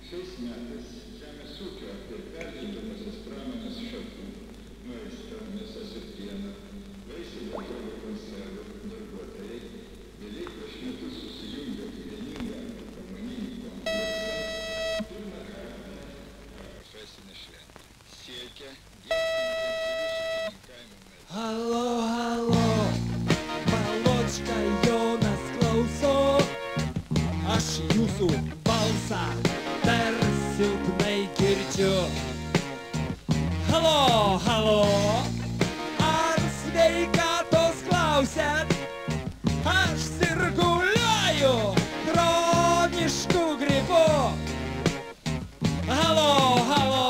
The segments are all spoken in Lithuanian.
Šiais metais žemės ūkio ir perdirbamosios pramonės šakų, maisto, mėsos ir pieno, vaisių ir daržovių konservų darbuotojai beveik prieš metus susijungė į vieningą pramoninį kompleksą pirmą kartą profesinę šventę. Siekia diegti intensyvius ūkininkavimo metodus. Halo, halo, Baločka Jonas klauso, aš jūsų balsą per silpnai girdžiu. Halo, halo, ar sveikatos klausiat? Aš sirguliuoju chronišku gripu. Halo, halo,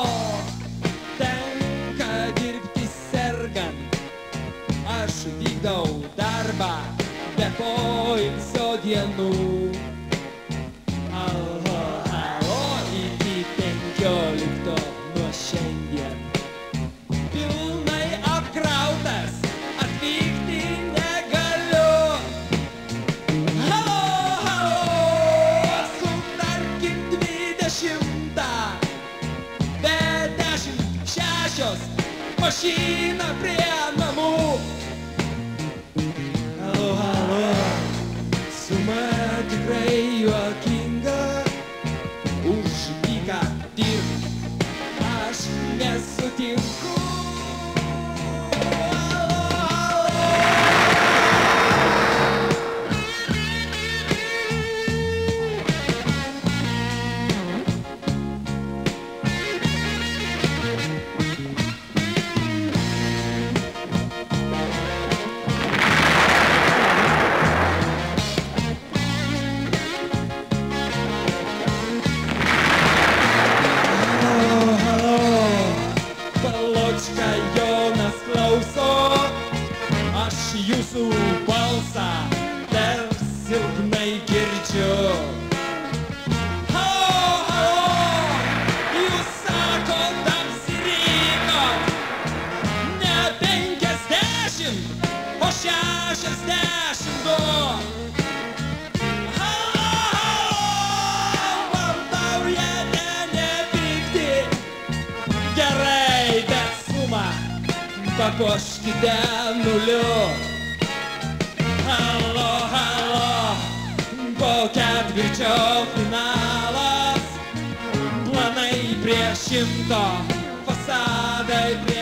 tenka dirbti sergant. Aš vykdau darbą be poilsio dienų. Halo, halo, iki 15 nuo šiandien. Pilnai apkrautas, atvykti negaliu. Halo, halo, sutarkim 20, be 16 mašina prie namų. Halo, halo, suma tikrai juokinga. Už dyką dirbt aš nesutinku. Baločka Jonas klauso, aš jūsų balsą per silpnai girdžiu. Halo, halo, jūs sakot apsirikot, ne 50, o 62. Halo, halo, valdaujate nepykti. Gerai, bet sumą papuoškite nuliu. Halo, halo, po ketvirčio finalas. Planai prie 100, fasadai prie